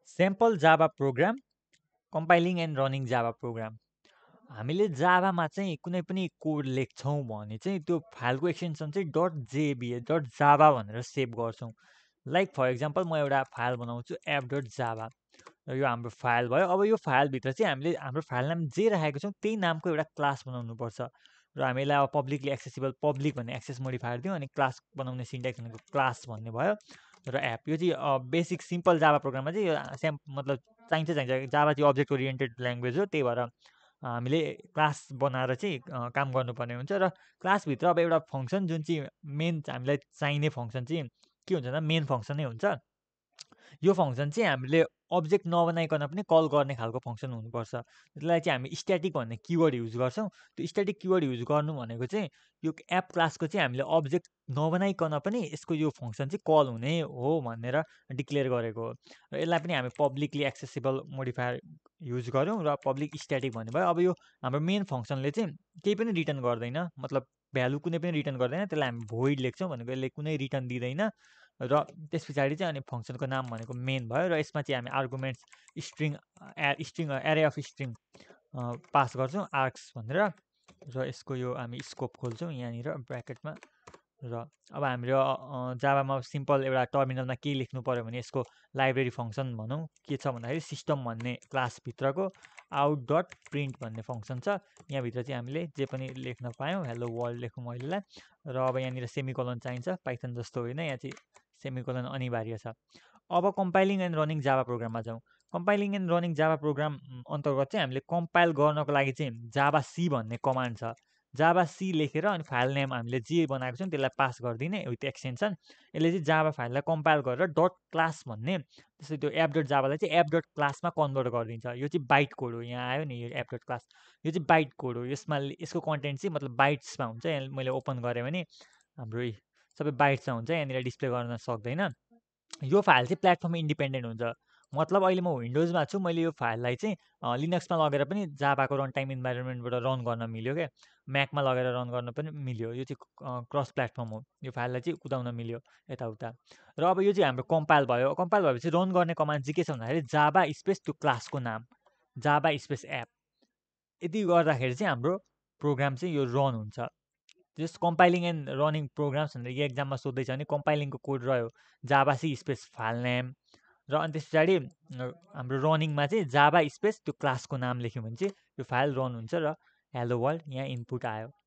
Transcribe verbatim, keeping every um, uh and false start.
Sample Java program, compiling and running Java program. हामीले जाभामा चाहिँ कुनै पनि कोड लेख्छौँ भने चाहिँ त्यो फाइलको एक्सटेन्सन चाहिँ डट जेबिए डट जाभा भनेर सेभ गर्छौँ। लाइक फर इक्जाम्पल म एउटा फाइल बनाउँछु एप डट जाभा, र यो हाम्रो फाइल भयो। अब यो फाइलभित्र चाहिँ हामीले हाम्रो फाइल नाम जे राखेको छौँ त्यही नामको एउटा क्लास बनाउनुपर्छ, र हामीलाई अब पब्लिकली एक्सेसिबल पब्लिक भन्ने एक्सेस मोडिफायर दिउँ, अनि क्लास बनाउने सिन्ट्याक्स भनेको क्लास भन्ने भयो, र एप। यो चाहिँ बेसिक सिम्पल जाभा प्रोग्राममा चाहिँ यो सेम मतलब चाहिन्छ चाहिन्छ जाभा चाहिँ अब्जेक्ट ओरिएन्टेड ल्याङ्ग्वेज हो, त्यही भएर हामीले क्लास बनाएर चाहिँ काम गर्नुपर्ने हुन्छ। र क्लासभित्र अब एउटा फङ्सन जुन चाहिँ मेन हामीलाई चाहिने फङ्सन चाहिँ के हुन्छ भन्दा मेन फङ्सन नै हुन्छ। यो फङ्सन चाहिँ हामीले अब्जेक्ट नबनाइकन पनि कल गर्ने खालको फङ्सन हुनुपर्छ। त्यसलाई चाहिँ हामी स्ट्याटिक भन्ने किवर्ड युज गर्छौँ। त्यो स्ट्याटिक किवर्ड युज गर्नु भनेको चाहिँ यो एप क्लासको चाहिँ हामीले अब्जेक्ट नबनाइकन पनि यसको यो फङ्सन चाहिँ कल हुने हो भनेर डिक्लेयर गरेको हो। र यसलाई पनि हामी पब्लिकली एक्सेसिबल मोडिफायर युज गऱ्यौँ, र पब्लिक स्ट्याटिक भन्ने भयो। अब यो हाम्रो मेन फङ्सनले चाहिँ केही पनि रिटर्न गर्दैन, मतलब भ्यालु कुनै पनि रिटर्न गर्दैन। त्यसलाई हामी भोइड लेख्छौँ भनेको यसले कुनै रिटर्न दिँदैन। र त्यस पछाडि चाहिँ अनि फङ्सनको नाम भनेको मेन भयो, र यसमा चाहिँ हामी arguments string a string array of string pass गर्छौँ आर्क्स भनेर। र यसको यो हामी स्कोप खोल्छौँ यहाँनिर ब्र्याकेटमा। र अब हाम्रो जाभामा सिम्पल एउटा टर्मिनलमा के लेख्नु पऱ्यो भने यसको लाइब्रेरी फङ्सन भनौँ के छ भन्दाखेरि सिस्टम भन्ने क्लासभित्रको आउट डट प्रिन्ट भन्ने फङ्सन छ। यहाँभित्र चाहिँ हामीले जे पनि लेख्न पायौँ, हेलो वर्ल्ड लेखौँ अहिलेलाई। र अब यहाँनिर सेमिकोलन चाहिन्छ, पाइथन जस्तो होइन, यहाँ चाहिँ सेमिकोलन अनिवार्य छ। अब कम्पाइलिङ एन्ड रनिङ जाभा प्रोग्राममा जाउँ। Compiling and running java program अन्तर्गत चाहिँ हामीले कम्पाइल गर्नको लागि चाहिँ जाभा सी भन्ने कमान्ड छ। जाभा सी लेखेर अनि फाइल नेम हामीले जे बनाएको छौँ त्यसलाई पास गरिदिने विथ एक्सटेन्सन। यसले चाहिँ जाभा फाइललाई कम्पाइल गरेर डट क्लास भन्ने, जस्तै त्यो एप डट जाभालाई चाहिँ एप डट क्लासमा कन्भर्ट गरिदिन्छ। यो चाहिँ बाइट कोड हो, यहाँ आयो नि यो एप डट क्लास, यो चाहिँ बाइट कोड हो। यसमा यसको कन्टेन्ट चाहिँ मतलब बाइट्समा हुन्छ। यहाँ मैले ओपन गरेँ भने हाम्रो सबै बाइट्समा हुन्छ, यहाँनिर डिस्प्ले गर्न सक्दैन। यो फाइल चाहिँ प्लेटफर्म इन्डिपेन्डेन्ट हुन्छ। मतलब अहिले म विन्डोजमा छु, मैले यो फाइललाई चाहिँ लिनक्समा लगेर पनि जाभाको रन टाइम इन्भाइरोमेन्टबाट रन गर्न मिल्यो क्या, म्याकमा लगेर रन गर्न पनि मिल्यो। यो चाहिँ क्रस प्लेटफर्म हो, यो फाइललाई चाहिँ कुदाउन मिल्यो यताउता। र अब यो चाहिँ हाम्रो कम्पाइल भयो। कम्पाइल भएपछि रन गर्ने कमान्ड चाहिँ के छ भन्दाखेरि जाभा स्पेस त्यो क्लासको नाम जाभा स्पेस एप, यति गर्दाखेरि चाहिँ हाम्रो प्रोग्राम चाहिँ यो रन हुन्छ। जस कम्पाइलिङ एन्ड रनिङ प्रोग्राम्स भनेर यो एक्जाममा सोध्दैछ भने कम्पाइलिङको कोड रह्यो javac space file name, र अनि त्यस पछाडि हाम्रो रनिङमा चाहिँ जाभा स्पेस त्यो क्लासको नाम लेख्यौँ भने चाहिँ यो फाइल रन हुन्छ, र हेलो वर्ल्ड यहाँ इनपुट आयो।